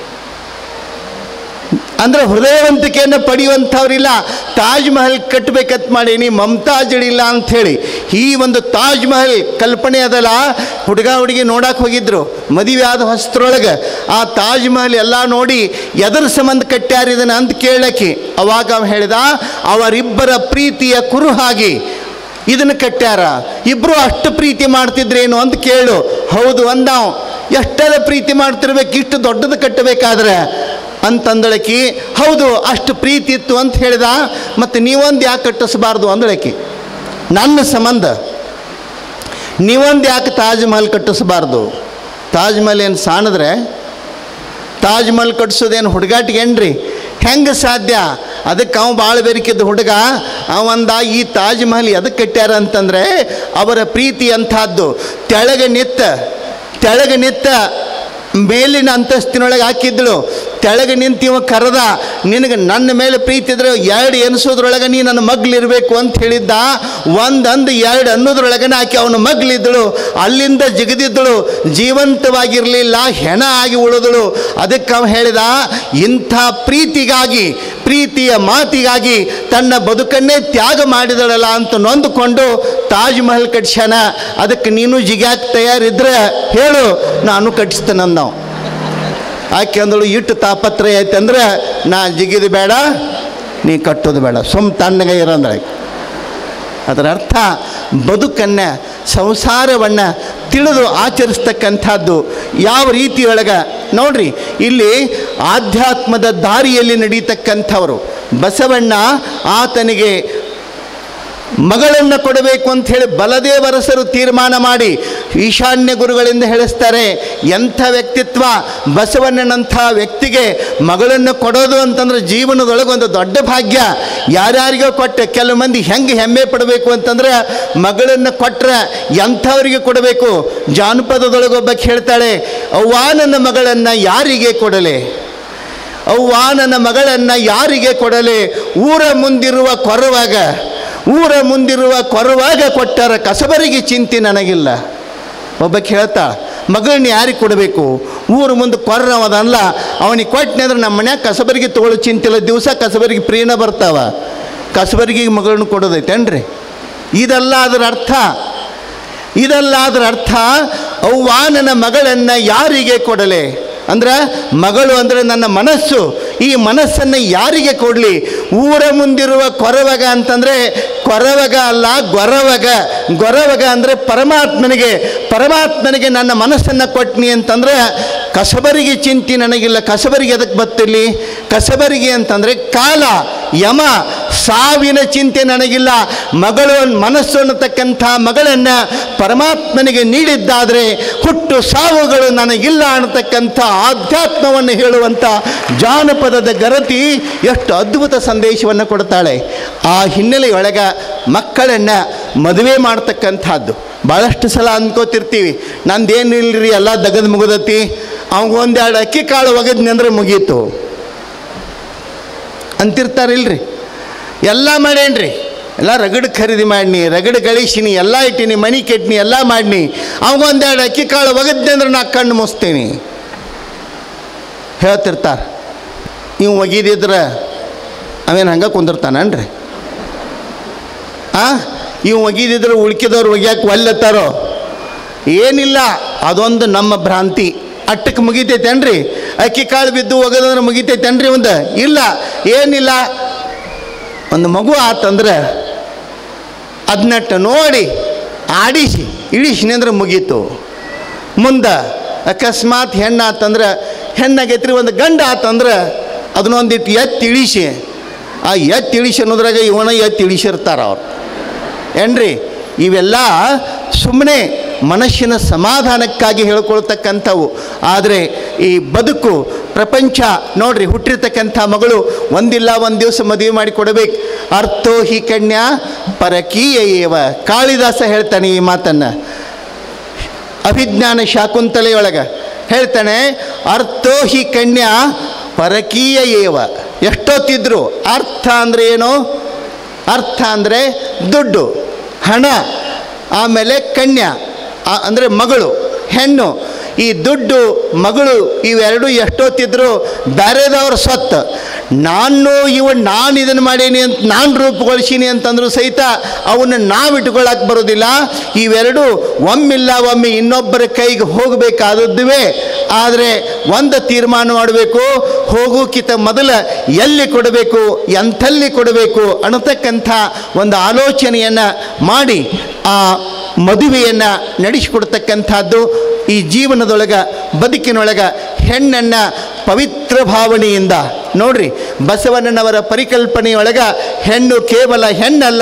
A: ಅಂದರೆ ಹೃದಯವಂತಿಕೆಯನ್ನು ಪಡೆಯುವಂಥವ್ರಿಲ್ಲ. ತಾಜ್ ಮಹಲ್ ಕಟ್ಟಬೇಕಂತ ಮಾಡೀನಿ, ಮಮತಾಜಳಿಲ್ಲ ಅಂಥೇಳಿ. ಈ ಒಂದು ತಾಜ್ ಮಹಲ್ ಕಲ್ಪನೆ ಅದಲ್ಲ. ಹುಡುಗಿ ನೋಡಕ್ಕೆ ಹೋಗಿದ್ರು ಮದುವೆ ಆದ ಹೊಸತ್ರೊಳಗೆ. ಆ ತಾಜ್ ಮಹಲ್ ಎಲ್ಲ ನೋಡಿ ಎದರ ಸಂಬಂಧ ಕಟ್ಟ್ಯಾರಿದನ ಅಂತ ಕೇಳಕ್ಕೆ. ಅವಾಗ ಅವ ಹೇಳಿದ, ಅವರಿಬ್ಬರ ಪ್ರೀತಿಯ ಕುರುಹಾಗಿ ಇದನ್ನು ಕಟ್ಟ್ಯಾರ. ಇಬ್ಬರು ಅಷ್ಟು ಪ್ರೀತಿ ಮಾಡ್ತಿದ್ರೇನು ಅಂತ ಕೇಳು. ಹೌದು ಅಂದಾವ್. ಎಷ್ಟೆಲ್ಲ ಪ್ರೀತಿ ಮಾಡ್ತಿರ್ಬೇಕು ಇಷ್ಟು ದೊಡ್ಡದು ಕಟ್ಟಬೇಕಾದ್ರೆ ಅಂತಂದಳಕಿ. ಹೌದು ಅಷ್ಟು ಪ್ರೀತಿ ಇತ್ತು ಅಂತ ಹೇಳಿದ. ಮತ್ತು ನೀವೊಂದು ಯಾಕೆ ಕಟ್ಟಿಸಬಾರ್ದು ಅಂದಳಕಿ. ನನ್ನ ಸಂಬಂಧ ನೀವೊಂದು ಯಾಕೆ ತಾಜ್ ಮಹಲ್ ಕಟ್ಟಿಸಬಾರ್ದು? ತಾಜ್ ಮಹಲ್ ಏನು ಸಾಣಿದ್ರೆ? ತಾಜ್ ಮಹಲ್ ಕಟ್ಟಿಸೋದೇನು ಹುಡುಗಾಟಿಗೇನ್ರಿ? ಹೆಂಗೆ ಸಾಧ್ಯ? ಅದಕ್ಕೆ ಅವ ಭಾಳ ಬೇರಿಕಿದ್ದ ಹುಡುಗ ಅವಂದ ಈ ತಾಜ್ ಮಹಲ್ ಎದಕ್ಕೆ ಕಟ್ಟ್ಯಾರ ಅಂತಂದರೆ ಅವರ ಪ್ರೀತಿ ಅಂಥದ್ದು. ತೆಳಗೆ ನಿತ್ತ ಮೇಲಿನ ಅಂತಸ್ತಿನೊಳಗೆ ಹಾಕಿದ್ಳು. ತೆಳಗೆ ನಿಂತಿವ ಕರೆದ, ನಿನಗೆ ನನ್ನ ಮೇಲೆ ಪ್ರೀತಿ ಇದ್ರೆ 2 ಎನಿಸೋದ್ರೊಳಗೆ ನೀ ನನ್ನ ಮಗ್ಲಿರಬೇಕು ಅಂತ ಹೇಳಿದ್ದ. 1 ಅಂದು 2 ಅನ್ನೋದ್ರೊಳಗನೆ ಆಕೆ ಅವನ ಮಗ್ಲಿದ್ದಳು. ಅಲ್ಲಿಂದ ಜಿಗಿದಿದ್ದಳು, ಜೀವಂತವಾಗಿರಲಿಲ್ಲ, ಹೆಣ ಆಗಿ ಉಳಿದಳು. ಅದಕ್ಕೆ ಅವ ಹೇಳಿದ, ಇಂಥ ಪ್ರೀತಿಗಾಗಿ, ಪ್ರೀತಿಯ ಮಾತಿಗಾಗಿ ತನ್ನ ಬದುಕನ್ನೇ ತ್ಯಾಗ ಮಾಡಿದಳಲ್ಲ ಅಂತ ನೊಂದುಕೊಂಡು ತಾಜ್ ಮಹಲ್ ಕಟ್ಸ್ಯಾನ. ಅದಕ್ಕೆ ನೀನು ಜಿಗ್ಯಾಕೆ ತಯಾರಿದ್ರೆ ಹೇಳು, ನಾನು ಕಟ್ಟಿಸ್ತೇನೆ ನಾವು. ಆಕೆ ಅಂದಳು, ಇಟ್ಟು ತಾಪತ್ರಯ ಐತೆ ಅಂದರೆ ನಾ ಜಿಗಿದು ಬೇಡ, ನೀ ಕಟ್ಟೋದು ಬೇಡ, ತಣ್ಣಗೆ ಇರಂದಳೆ. ಅದರ ಅರ್ಥ ಬದುಕನ್ನು, ಸಂಸಾರವನ್ನು ತಿಳಿದು ಆಚರಿಸ್ತಕ್ಕಂಥದ್ದು ಯಾವ ರೀತಿಯೊಳಗೆ ನೋಡ್ರಿ. ಇಲ್ಲಿ ಆಧ್ಯಾತ್ಮದ ದಾರಿಯಲ್ಲಿ ನಡೀತಕ್ಕಂಥವರು. ಬಸವಣ್ಣ ಆತನಿಗೆ ಮಗಳನ್ನು ಕೊಡಬೇಕು ಅಂತ ಹೇಳಿ ಬಲದೇವರಸರು ತೀರ್ಮಾನ ಮಾಡಿ ಈಶಾನ್ಯ ಗುರುಗಳಿಂದ ಹೇಳಿಸ್ತಾರೆ. ಎಂಥ ವ್ಯಕ್ತಿತ್ವ! ಬಸವಣ್ಣನಂಥ ವ್ಯಕ್ತಿಗೆ ಮಗಳನ್ನು ಕೊಡೋದು ಅಂತಂದ್ರೆ ಜೀವನದೊಳಗೆ ಒಂದು ದೊಡ್ಡ ಭಾಗ್ಯ. ಯಾರ್ಯಾರಿಗೋ ಕೊಟ್ಟೆ, ಕೆಲವು ಮಂದಿ ಹೆಂಗೆ ಹೆಮ್ಮೆ ಪಡಬೇಕು ಅಂತಂದ್ರೆ ಮಗಳನ್ನು ಕೊಟ್ಟರೆ ಎಂಥವರಿಗೆ ಕೊಡಬೇಕು. ಜಾನಪದದೊಳಗೊಬ್ಬಕ್ಕೆ ಹೇಳ್ತಾಳೆ, ಅವ್ವ ನನ್ನ ಮಗಳನ್ನು ಯಾರಿಗೆ ಕೊಡಲೆ, ಅವ್ವ ನನ್ನ ಮಗಳನ್ನು ಯಾರಿಗೆ ಕೊಡಲೆ, ಊರ ಮುಂದಿರುವ ಕೊರವಾಗ ಕೊಟ್ಟರ ಕಸಬರಿಗೆ ಚಿಂತೆ ನನಗಿಲ್ಲ. ಒಬ್ಬಕ್ಕೆ ಹೇಳ್ತಾ, ಮಗಳನ್ನ ಯಾರಿಗೆ ಕೊಡಬೇಕು, ಊರ ಮುಂದೆ ಕೊರ್ರವದಲ್ಲ, ಅವನಿಗೆ ಕೊಟ್ಟನೆ ಅಂದ್ರೆ ನಮ್ಮ ಮನ್ಯಾಗ ಕಸಬರಿಗೆ ತೊಗೊಳ್ಳೋ ಚಿಂತಿಲ್ಲ, ದಿವಸ ಕಸಬರಿಗೆ ಪ್ರಿಯನ ಬರ್ತಾವ, ಕಸಬರಿಗೆ ಮಗಳನ್ನ ಕೊಡೋದೈತೇನ್ರಿ? ಇದೆಲ್ಲ ಅದರ ಅರ್ಥ. ಅವ್ವ ನನ್ನ ಮಗಳನ್ನು ಯಾರಿಗೆ ಕೊಡಲೆ ಅಂದ್ರೆ, ಮಗಳು ಅಂದರೆ ನನ್ನ ಮನಸ್ಸು, ಈ ಮನಸ್ಸನ್ನು ಯಾರಿಗೆ ಕೊಡಲಿ? ಊರ ಮುಂದಿರುವ ಕೊರವಗ ಅಂತಂದರೆ ಕೊರವಗ ಅಲ್ಲ, ಗೊರವಗ ಅಂದರೆ ಪರಮಾತ್ಮನಿಗೆ ನನ್ನ ಮನಸ್ಸನ್ನು ಕೊಟ್ನಿ ಅಂತಂದರೆ ಕಸಬರಿಗೆ ಚಿಂತೆ ನನಗಿಲ್ಲ. ಕಸಬರಿಗೆ ಎದಕ್ಕೆ ಬತ್ತಿರಲಿ? ಕಸಬರಿಗೆ ಅಂತಂದರೆ ಕಾಲ, ಯಮ, ಸಾವಿನ ಚಿಂತೆ ನನಗಿಲ್ಲ. ಮಗಳು ಮನಸ್ಸು ಅನ್ನತಕ್ಕಂಥ ಮಗಳನ್ನು ಪರಮಾತ್ಮನಿಗೆ ನೀಡಿದ್ದಾದರೆ ಹುಟ್ಟು ಸಾವುಗಳು ನನಗಿಲ್ಲ ಅನ್ನತಕ್ಕಂಥ ಆಧ್ಯಾತ್ಮವನ್ನು ಹೇಳುವಂಥ ಜಾನಪದದ ಗರತಿ ಎಷ್ಟು ಅದ್ಭುತ ಸಂದೇಶವನ್ನು ಕೊಡ್ತಾಳೆ. ಆ ಹಿನ್ನೆಲೆಯೊಳಗೆ ಮಕ್ಕಳನ್ನು ಮದುವೆ ಮಾಡ್ತಕ್ಕಂಥದ್ದು ಭಾಳಷ್ಟು ಸಲ ಅಂದ್ಕೋತಿರ್ತೀವಿ, ನಂದೇನಿಲ್ಲರಿ ಎಲ್ಲ ದಗದು ಮುಗಿದತಿ, ಅವಂಗೊಂದೆರಡು ಅಕ್ಕಿ ಕಾಳು ಒಗದ್ನಿ ಅಂದ್ರೆ ಮುಗೀತು ಅಂತಿರ್ತಾರಿಲ್ರಿ. ಎಲ್ಲ ಮಾಡೇನ್ರಿ, ಎಲ್ಲ ರಗಡ್ ಖರೀದಿ ಮಾಡಿನಿ, ರಗಡ್ ಗಳಿಸಿನಿ, ಎಲ್ಲ ಇಟ್ಟಿನಿ, ಮನಿ ಕೆಟ್ಟಿನಿ, ಎಲ್ಲ ಮಾಡಿನಿ, ಅವಂಗೊಂದೆರಡು ಅಕ್ಕಿ ಕಾಳು ಒಗದ್ನಿ ಅಂದ್ರೆ ನಾ ಕಣ್ಣು ಮುಸ್ತೀನಿ ಹೇಳ್ತಿರ್ತಾರೆ. ನೀವು ಒಗಿದಿದ್ರೆ ಅವೇನು ಹಂಗೆ ಕುಂದಿರ್ತಾನನ್ರಿ? ಇವು ಒಗಿದಿದ್ರೆ ಉಳ್ಕಿದವ್ರು ಒಗ್ಯಾಕೆ ಒಲ್ಲತ್ತಾರೋ? ಏನಿಲ್ಲ, ಅದೊಂದು ನಮ್ಮ ಭ್ರಾಂತಿ. ಅಟ್ಟಕ್ಕೆ ಮುಗಿತೈತೇನ್ರಿ? ಅಕ್ಕಿ ಕಾಳು ಬಿದ್ದು ಒಗದಂದ್ರೆ ಮುಗಿತೈತೇನ್ರಿ? ಒಂದು ಇಲ್ಲ, ಏನಿಲ್ಲ. ಒಂದು ಮಗು ಆತಂದ್ರೆ ಅದನ್ನಟ್ಟು ನೋಡಿ ಆಡಿಸಿ ಇಳಿಸಿನಿ ಅಂದ್ರೆ ಮುಗೀತು. ಮುಂದೆ ಅಕಸ್ಮಾತ್ ಹೆಣ್ಣು ಆತಂದ್ರೆ ಹೆಣ್ಣಾಗೈತ್ರಿ, ಒಂದು ಗಂಡ ಆತಂದ್ರೆ ಅದನ್ನೊಂದಿಟ್ಟು ಇಳಿಸಿ, ಆ ಇಳಿಸಿ ಅನ್ನೋದ್ರಾಗ ಇವನ ಇಳಿಸಿರ್ತಾರೆ ಅವ್ರು ಏನ್ರಿ. ಇವೆಲ್ಲ ಸುಮ್ಮನೆ ಮನಸ್ಸಿನ ಸಮಾಧಾನಕ್ಕಾಗಿ ಹೇಳ್ಕೊಳ್ತಕ್ಕಂಥವು. ಆದರೆ ಈ ಬದುಕು ಪ್ರಪಂಚ ನೋಡ್ರಿ, ಹುಟ್ಟಿರ್ತಕ್ಕಂಥ ಮಗಳು ಒಂದಿಲ್ಲ ಒಂದು ದಿವಸ ಮದುವೆ ಮಾಡಿ ಕೊಡಬೇಕು. ಅರ್ಥೋ ಹಿ ಕನ್ಯಾ ಪರಕೀಯ ಏವ. ಕಾಳಿದಾಸ ಹೇಳ್ತಾನೆ ಈ ಮಾತನ್ನು ಅಭಿಜ್ಞಾನ ಶಾಕುಂತಲೆಯೊಳಗೆ ಹೇಳ್ತಾನೆ, ಅರ್ಥೋ ಹಿ ಕನ್ಯಾ ಪರಕೀಯ ಏವ. ಎಷ್ಟೊತ್ತಿದ್ರು ಅರ್ಥ ಅಂದರೆ ಏನು? ಅರ್ಥ ಅಂದರೆ ದುಡ್ಡು, ಹಣ, ಆಮೇಲೆ ಕನ್ಯಾ ಅಂದರೆ ಮಗಳು, ಹೆಣ್ಣು. ಈ ದುಡ್ಡು, ಮಗಳು ಇವೆರಡು ಎಷ್ಟೊತ್ತಿದ್ರು ಬೇರೆದವ್ರ ಸ್ವತ್ತು. ನಾನು ಇದನ್ನು ಮಾಡೀನಿ ಅಂತ ನಾನು ರೂಪುಗೊಳಿಸೀನಿ ಅಂತಂದ್ರು ಸಹಿತ ಅವನ್ನ ನಾವು ಇಟ್ಕೊಳ್ಳೋಕೆ ಬರೋದಿಲ್ಲ. ಇವೆರಡು ಒಮ್ಮಿಲ್ಲ ಒಮ್ಮೆ ಇನ್ನೊಬ್ಬರ ಕೈಗೆ ಹೋಗಬೇಕಾದದ್ದುವೇ. ಆದರೆ ಒಂದು ತೀರ್ಮಾನ ಮಾಡಬೇಕು, ಹೋಗೋಕ್ಕಿಂತ ಮೊದಲು ಎಲ್ಲಿ ಕೊಡಬೇಕು, ಎಂಥಲ್ಲಿ ಕೊಡಬೇಕು ಅನ್ನತಕ್ಕಂಥ ಒಂದು ಆಲೋಚನೆಯನ್ನು ಮಾಡಿ ಆ ಮದುವೆಯನ್ನು ನಡೆಸಿಕೊಡ್ತಕ್ಕಂಥದ್ದು ಈ ಜೀವನದೊಳಗೆ, ಬದುಕಿನೊಳಗೆ ಹೆಣ್ಣನ್ನು ಪವಿತ್ರ ಭಾವನೆಯಿಂದ ನೋಡ್ರಿ. ಬಸವಣ್ಣನವರ ಪರಿಕಲ್ಪನೆಯೊಳಗೆ ಹೆಣ್ಣು ಕೇವಲ ಹೆಣ್ಣಲ್ಲ,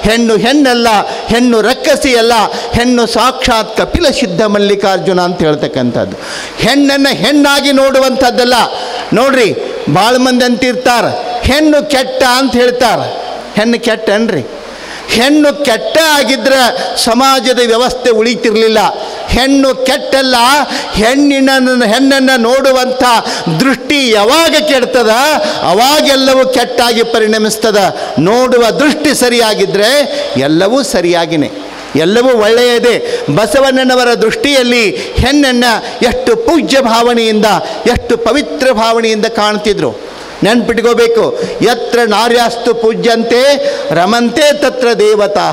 A: ಹೆಣ್ಣು ರಕ್ಕಸಿ ಅಲ್ಲ, ಹೆಣ್ಣು ಸಾಕ್ಷಾತ್ ಕಪಿಲ ಸಿದ್ಧ ಮಲ್ಲಿಕಾರ್ಜುನ ಅಂತ ಹೇಳ್ತಕ್ಕಂಥದ್ದು. ಹೆಣ್ಣನ್ನು ಹೆಣ್ಣಾಗಿ ನೋಡುವಂಥದ್ದಲ್ಲ. ನೋಡ್ರಿ, ಭಾಳ ಮಂದಿ ಅಂತಿರ್ತಾರೆ ಹೆಣ್ಣು ಕೆಟ್ಟ ಅಂತ ಹೇಳ್ತಾರೆ. ಹೆಣ್ಣು ಕೆಟ್ಟನ್ರಿ? ಹೆಣ್ಣು ಕೆಟ್ಟ ಆಗಿದ್ರೆ ಸಮಾಜದ ವ್ಯವಸ್ಥೆ ಉಳಿತಿರಲಿಲ್ಲ. ಹೆಣ್ಣು ಕೆಟ್ಟಲ್ಲ, ಹೆಣ್ಣನ್ನು ನೋಡುವಂಥ ದೃಷ್ಟಿ ಯಾವಾಗ ಕೆಡ್ತದ ಅವಾಗೆಲ್ಲವೂ ಕೆಟ್ಟಾಗಿ ಪರಿಣಮಿಸ್ತದ. ನೋಡುವ ದೃಷ್ಟಿ ಸರಿಯಾಗಿದ್ದರೆ ಎಲ್ಲವೂ ಸರಿಯಾಗಿನೇ, ಎಲ್ಲವೂ ಒಳ್ಳೆಯದೇ. ಬಸವಣ್ಣನವರ ದೃಷ್ಟಿಯಲ್ಲಿ ಹೆಣ್ಣನ್ನು ಎಷ್ಟು ಪೂಜ್ಯ ಭಾವನೆಯಿಂದ, ಎಷ್ಟು ಪವಿತ್ರ ಭಾವನೆಯಿಂದ ಕಾಣ್ತಿದ್ರು. ನೆನ್ಪಿಟ್ಕೋಬೇಕು, ಯತ್ರ ನಾರ್ಯಾಸ್ತು ಪೂಜ್ಯಂತೆ ರಮಂತೆ ತತ್ರ ದೇವತಾ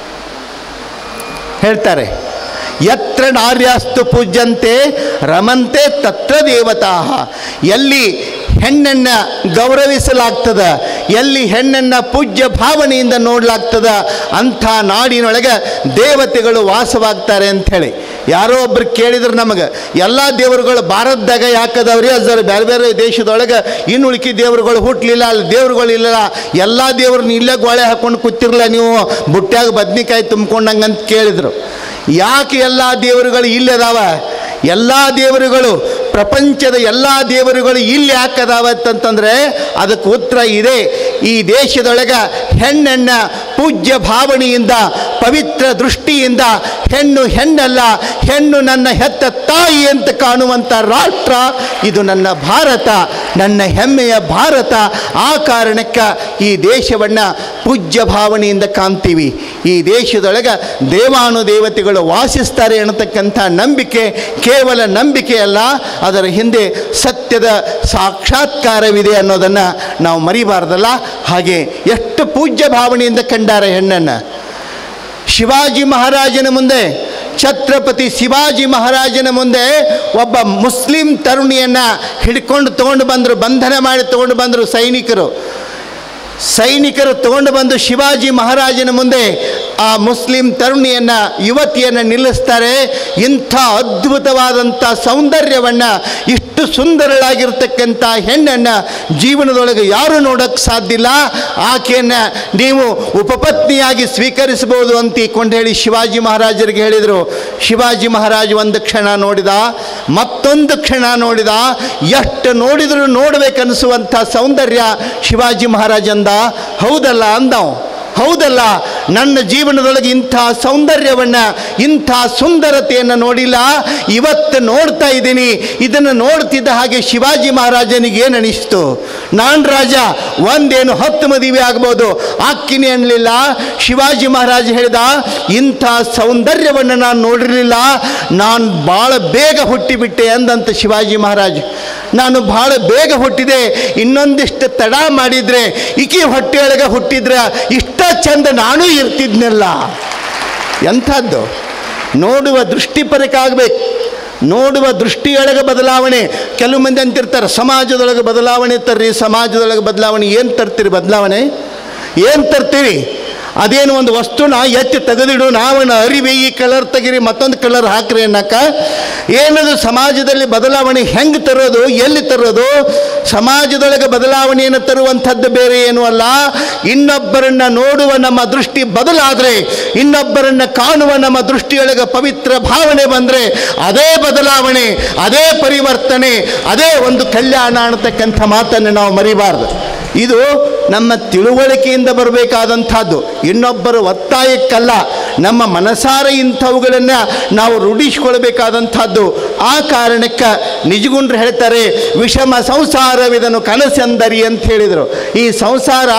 A: ಹೇಳ್ತಾರೆ. ಯತ್ರ ನಾರ್ಯಾಸ್ತು ಪೂಜ್ಯಂತೆ ರಮಂತೆ ತತ್ರ ದೇವತಾ. ಎಲ್ಲಿ ಹೆಣ್ಣನ್ನು ಗೌರವಿಸಲಾಗ್ತದ, ಎಲ್ಲಿ ಹೆಣ್ಣನ್ನು ಪೂಜ್ಯ ಭಾವನೆಯಿಂದ ನೋಡಲಾಗ್ತದ ಅಂಥ ನಾಡಿನೊಳಗೆ ದೇವತೆಗಳು ವಾಸವಾಗ್ತಾರೆ ಅಂಥೇಳಿ. ಯಾರೋ ಒಬ್ರು ಕೇಳಿದ್ರು ನಮಗೆ, ಎಲ್ಲ ದೇವರುಗಳು ಭಾರತದಾಗ ಯಾಕದವ್ರಿ, ಅದರ ಬೇರೆ ಬೇರೆ ದೇಶದೊಳಗೆ ಇನ್ನು ಉಳ್ಕಿ ದೇವರುಗಳು ಹುಟ್ಟಲಿಲ್ಲ, ಅಲ್ಲಿ ದೇವರುಗಳು ಇಲ್ಲ, ಎಲ್ಲ ದೇವ್ರನ್ನ ಇಲ್ಲೇ ಗೋಳೆ ಹಾಕ್ಕೊಂಡು ಕೂತಿರಲ್ಲ ನೀವು ಬುಟ್ಟ್ಯಾಗ ಬದ್ನಿಕಾಯಿ ತುಂಬ್ಕೊಂಡಂಗಂತ ಕೇಳಿದರು. ಯಾಕೆ ಎಲ್ಲ ದೇವರುಗಳು ಇಲ್ಲದಾವ? ಎಲ್ಲ ದೇವರುಗಳು, ಪ್ರಪಂಚದ ಎಲ್ಲ ದೇವರುಗಳು ಇಲ್ಲಿ ಯಾಕದಾವತ್ತಂತಂದರೆ ಅದಕ್ಕೆ ಉತ್ತರ ಇದೆ. ಈ ದೇಶದೊಳಗೆ ಹೆಣ್ಣನ್ನು ಪೂಜ್ಯ ಭಾವನೆಯಿಂದ, ಪವಿತ್ರ ದೃಷ್ಟಿಯಿಂದ, ಹೆಣ್ಣು ಹೆಣ್ಣಲ್ಲ, ಹೆಣ್ಣು ನನ್ನ ಹೆತ್ತ ತಾಯಿ ಅಂತ ಕಾಣುವಂಥ ರಾಷ್ಟ್ರ ಇದು ನನ್ನ ಭಾರತ, ನನ್ನ ಹೆಮ್ಮೆಯ ಭಾರತ. ಆ ಕಾರಣಕ್ಕೆ ಈ ದೇಶವನ್ನು ಪೂಜ್ಯ ಭಾವನೆಯಿಂದ ಕಾಣ್ತೀವಿ. ಈ ದೇಶದೊಳಗೆ ದೇವಾನುದೇವತೆಗಳು ವಾಸಿಸ್ತಾರೆ ಅನ್ನತಕ್ಕಂಥ ನಂಬಿಕೆ ಕೇವಲ ನಂಬಿಕೆಯಲ್ಲ, ಅದರ ಹಿಂದೆ ಸತ್ಯದ ಸಾಕ್ಷಾತ್ಕಾರವಿದೆ ಅನ್ನೋದನ್ನು ನಾವು ಮರಿಬಾರ್ದಲ್ಲ. ಹಾಗೆ ಎಷ್ಟು ಪೂಜ್ಯ ಭಾವನೆಯಿಂದ ಕಂಡಾರೆ ಹೆಣ್ಣನ್ನು. ಶಿವಾಜಿ ಮಹಾರಾಜನ ಮುಂದೆ, ಛತ್ರಪತಿ ಶಿವಾಜಿ ಮಹಾರಾಜನ ಮುಂದೆ ಒಬ್ಬ ಮುಸ್ಲಿಂ ತರುಣಿಯನ್ನು ಹಿಡ್ಕೊಂಡು ತೊಗೊಂಡು ಬಂದರು, ಬಂಧನ ಮಾಡಿ ತೊಗೊಂಡು ಬಂದರು ಸೈನಿಕರು ತೊಗೊಂಡು ಬಂದು ಶಿವಾಜಿ ಮಹಾರಾಜನ ಮುಂದೆ ಆ ಮುಸ್ಲಿಂ ತರುಣಿಯನ್ನು, ಯುವತಿಯನ್ನು ನಿಲ್ಲಿಸ್ತಾರೆ. ಇಂಥ ಅದ್ಭುತವಾದಂಥ ಸೌಂದರ್ಯವನ್ನು, ಇಷ್ಟು ಸುಂದರಳಾಗಿರ್ತಕ್ಕಂಥ ಹೆಣ್ಣನ್ನು ಜೀವನದೊಳಗೆ ಯಾರೂ ನೋಡೋಕ್ಕೆ ಸಾಧ್ಯ ಇಲ್ಲ. ಆಕೆಯನ್ನು ನೀವು ಉಪಪತ್ನಿಯಾಗಿ ಸ್ವೀಕರಿಸಬಹುದು ಅಂತ ಕೊಂಡು ಹೇಳಿ ಶಿವಾಜಿ ಮಹಾರಾಜರಿಗೆ ಹೇಳಿದರು. ಶಿವಾಜಿ ಮಹಾರಾಜ ಒಂದು ಕ್ಷಣ ನೋಡಿದ, ಮತ್ತೊಂದು ಕ್ಷಣ ನೋಡಿದ. ಎಷ್ಟು ನೋಡಿದರೂ ನೋಡಬೇಕನ್ನಿಸುವಂಥ ಸೌಂದರ್ಯ ಶಿವಾಜಿ ಮಹಾರಾಜ ಅಂದ. ಹೌದಲ್ಲ ಅಂದವು, ಹೌದಲ್ಲ, ನನ್ನ ಜೀವನದೊಳಗೆ ಇಂಥ ಸೌಂದರ್ಯವನ್ನು, ಇಂಥ ಸುಂದರತೆಯನ್ನು ನೋಡಿಲ್ಲ, ಇವತ್ತು ನೋಡ್ತಾ ಇದ್ದೀನಿ. ಇದನ್ನು ನೋಡ್ತಿದ್ದ ಹಾಗೆ ಶಿವಾಜಿ ಮಹಾರಾಜನಿಗೆ ಏನು ಅನಿಸ್ತು? ನಾನು ರಾಜ, ಒಂದೇನು 10 ಮದುವೆ ಆಗ್ಬೋದು, ಆಕ್ಕಿನಿ ಅನ್ನಲಿಲ್ಲ. ಶಿವಾಜಿ ಮಹಾರಾಜ ಹೇಳಿದ, ಇಂಥ ಸೌಂದರ್ಯವನ್ನು ನಾನು ನೋಡಿರಲಿಲ್ಲ, ನಾನು ಭಾಳ ಬೇಗ ಹುಟ್ಟಿಬಿಟ್ಟೆ ಅಂದಂತ ಶಿವಾಜಿ ಮಹಾರಾಜ್. ನಾನು ಭಾಳ ಬೇಗ ಹುಟ್ಟಿದೆ, ಇನ್ನೊಂದಿಷ್ಟು ತಡ ಮಾಡಿದರೆ, ಈಕಿ ಹೊಟ್ಟೆಯೊಳಗೆ ಹುಟ್ಟಿದ್ರೆ ಇಷ್ಟ ಚಂದ ನಾನೂ ಇರ್ತಿದ್ನಲ್ಲ. ಎಂಥದ್ದು ನೋಡುವ ದೃಷ್ಟಿಪರಕ್ಕಾಗಬೇಕು. ನೋಡುವ ದೃಷ್ಟಿಯೊಳಗೆ ಬದಲಾವಣೆ. ಕೆಲವು ಮಂದಿ ಅಂತಿರ್ತಾರೆ, ಸಮಾಜದೊಳಗೆ ಬದಲಾವಣೆ ತರ್ರಿ, ಸಮಾಜದೊಳಗೆ ಬದಲಾವಣೆ. ಏನು ತರ್ತೀರಿ ಬದಲಾವಣೆ? ಏನು ತರ್ತೀವಿ? ಅದೇನು ಒಂದು ವಸ್ತುನ ಎತ್ತಿ ತೆಗೆದಿಡು, ನಾವನ್ನ ಅರಿವಿ, ಈ ಕಲರ್ ತೆಗಿರಿ, ಮತ್ತೊಂದು ಕಲರ್ ಹಾಕ್ರಿ ಅನ್ನಕ್ಕ. ಏನದು ಸಮಾಜದಲ್ಲಿ ಬದಲಾವಣೆ ಹೆಂಗೆ ತರೋದು, ಎಲ್ಲಿ ತರೋದು? ಸಮಾಜದೊಳಗೆ ಬದಲಾವಣೆಯನ್ನು ತರುವಂಥದ್ದು ಬೇರೆ ಏನೂ ಅಲ್ಲ. ಇನ್ನೊಬ್ಬರನ್ನು ನೋಡುವ ನಮ್ಮ ದೃಷ್ಟಿ ಬದಲಾದರೆ, ಇನ್ನೊಬ್ಬರನ್ನು ಕಾಣುವ ನಮ್ಮ ದೃಷ್ಟಿಯೊಳಗೆ ಪವಿತ್ರ ಭಾವನೆ ಬಂದರೆ ಅದೇ ಬದಲಾವಣೆ, ಅದೇ ಪರಿವರ್ತನೆ, ಅದೇ ಒಂದು ಕಲ್ಯಾಣ ಅನ್ನತಕ್ಕಂಥ ಮಾತನ್ನು ನಾವು ಮರಿಬಾರ್ದು. ಇದು ನಮ್ಮ ತಿಳುವಳಿಕೆಯಿಂದ ಬರಬೇಕಾದಂಥದ್ದು, ಇನ್ನೊಬ್ಬರ ಒತ್ತಾಯಕ್ಕಲ್ಲ. ನಮ್ಮ ಮನಸಾರ ಇಂಥವುಗಳನ್ನು ನಾವು ರೂಢಿಸಿಕೊಳ್ಬೇಕಾದಂಥದ್ದು. ಆ ಕಾರಣಕ್ಕೆ ನಿಜಗುಂಡ್ರು ಹೇಳ್ತಾರೆ, ವಿಷಮ ಸಂಸಾರವಿದನು ಕನಸೆಂದರಿ ಅಂತ ಹೇಳಿದರು. ಈ ಸಂಸಾರ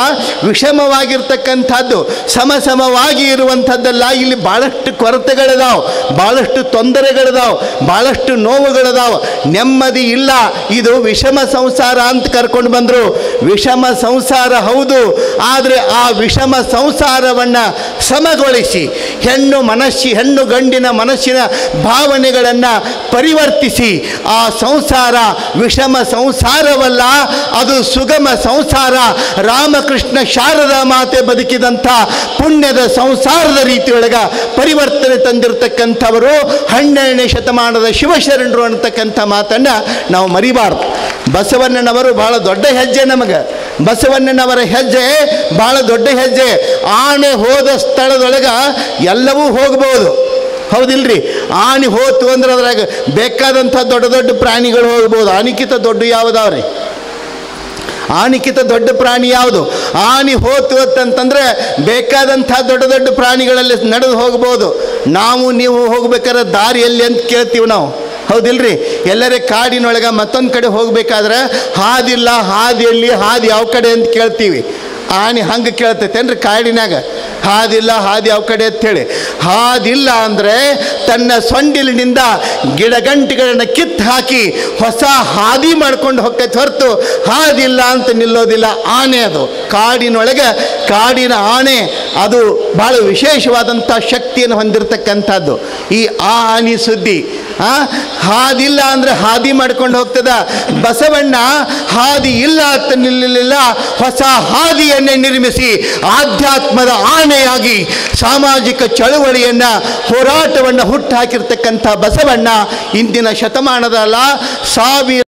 A: ವಿಷಮವಾಗಿರ್ತಕ್ಕಂಥದ್ದು, ಸಮಸಮವಾಗಿ ಇರುವಂಥದ್ದಲ್ಲ. ಇಲ್ಲಿ ಭಾಳಷ್ಟು ಕೊರತೆಗಳಿದಾವೆ, ಭಾಳಷ್ಟು ತೊಂದರೆಗಳಿದಾವೆ, ಭಾಳಷ್ಟು ನೋವುಗಳಿದಾವೆ, ನೆಮ್ಮದಿ ಇಲ್ಲ. ಇದು ವಿಷಮ ಸಂಸಾರ ಅಂತ ಕರ್ಕೊಂಡು ಬಂದರು. ವಿಷಮ ಸಂಸಾರ ಹೌದು, ಆದರೆ ಆ ವಿಷಮ ಸಂಸಾರವನ್ನು ಸಮಗೊಳಿಸಿ ಹೆಣ್ಣು ಗಂಡಿನ ಮನಸ್ಸಿನ ಭಾವನೆಗಳನ್ನು ಪರಿವರ್ತಿಸಿ ಆ ಸಂಸಾರ ವಿಷಮ ಸಂಸಾರವಲ್ಲ, ಅದು ಸುಗಮ ಸಂಸಾರ. ರಾಮಕೃಷ್ಣ ಶಾರದಾ ಮಾತೆ ಬದುಕಿದಂಥ ಪುಣ್ಯದ ಸಂಸಾರದ ರೀತಿಯೊಳಗೆ ಪರಿವರ್ತನೆ ತಂದಿರತಕ್ಕಂಥವರು 12ನೇ ಶತಮಾನದ ಶಿವಶರಣರು ಅನ್ನತಕ್ಕಂಥ ಮಾತನ್ನು ನಾವು ಮರಿಬಾರ್ದು. ಬಸವಣ್ಣನವರು ಬಹಳ ದೊಡ್ಡ ಹೆಜ್ಜೆ. ನಮಗೆ ಬಸವಣ್ಣನವರ ಹೆಜ್ಜೆ ಬಹಳ ದೊಡ್ಡ ಹೆಜ್ಜೆ. ಆನೆ ಹೋದ ಸ್ಥಳದೊಳಗೆ ಎಲ್ಲವೂ ಹೋಗ್ಬೋದು, ಹೌದಿಲ್ರಿ? ಆನೆ ಹೋತು ಅಂದ್ರೆ ಅದ್ರಾಗ ಬೇಕಾದಂಥ ದೊಡ್ಡ ದೊಡ್ಡ ಪ್ರಾಣಿಗಳು ಹೋಗ್ಬೋದು. ಆನಿಕಿತ ದೊಡ್ಡ ಯಾವುದಾವ್ರಿ? ಆನಿಕಿತ ದೊಡ್ಡ ಪ್ರಾಣಿ ಯಾವುದು? ಆನೆ ಹೋತು ಅಂತಂತಂದರೆ ಬೇಕಾದಂಥ ದೊಡ್ಡ ದೊಡ್ಡ ಪ್ರಾಣಿಗಳಲ್ಲಿ ನಡೆದು ಹೋಗ್ಬೋದು. ನಾವು ನೀವು ಹೋಗ್ಬೇಕಾದ್ರೆ ದಾರಿಯಲ್ಲಿ ಅಂತ ಕೇಳ್ತೀವಿ ನಾವು, ಹೌದಿಲ್ರಿ? ಎಲ್ಲರೇ ಕಾಡಿನೊಳಗೆ ಮತ್ತೊಂದು ಕಡೆ ಹೋಗ್ಬೇಕಾದ್ರೆ ಹಾದಿಲ್ಲ, ಹಾದಿಯಲ್ಲಿ ಹಾದಿ ಯಾವ ಕಡೆ ಅಂತ ಕೇಳ್ತೀವಿ. ಆನೆ ಹಂಗೆ ಕೇಳ್ತೈತೇನ್ರಿ ಕಾಡಿನಾಗ? ಹಾದಿಲ್ಲ, ಹಾದಿ ಯಾವ ಕಡೆ ಅಂಥೇಳಿ. ಹಾದಿಲ್ಲ ಅಂದರೆ ತನ್ನ ಸೊಂಡಿಲಿನಿಂದ ಗಿಡಗಂಟಿಗಳನ್ನು ಕಿತ್ತು ಹಾಕಿ ಹೊಸ ಹಾದಿ ಮಾಡ್ಕೊಂಡು ಹೋಗ್ತೈತೆ ಹೊರತು ಹಾದಿಲ್ಲ ಅಂತ ನಿಲ್ಲೋದಿಲ್ಲ. ಆನೆ ಅದು ಕಾಡಿನೊಳಗೆ, ಕಾಡಿನ ಆನೆ ಅದು ಭಾಳ ವಿಶೇಷವಾದಂಥ ಶಕ್ತಿಯನ್ನು ಹೊಂದಿರತಕ್ಕಂಥದ್ದು. ಈ ಆನೆ ಸುದ್ದಿ ಹಾದಿಲ್ಲ ಅಂದ್ರೆ ಹಾದಿ ಮಾಡ್ಕೊಂಡು ಹೋಗ್ತದ. ಬಸವಣ್ಣ ಹಾದಿ ಇಲ್ಲ ಅಂತ ನಿಲ್ಲಲಿಲ್ಲ, ಹೊಸ ಹಾದಿಯನ್ನೇ ನಿರ್ಮಿಸಿ ಆಧ್ಯಾತ್ಮದ ಆನೆಯಾಗಿ ಸಾಮಾಜಿಕ ಚಳುವಳಿಯನ್ನ ಹೋರಾಟವನ್ನು ಹುಟ್ಟುಹಾಕಿರ್ತಕ್ಕಂಥ ಬಸವಣ್ಣ ಇಂದಿನ ಶತಮಾನದಲ್ಲ, 1000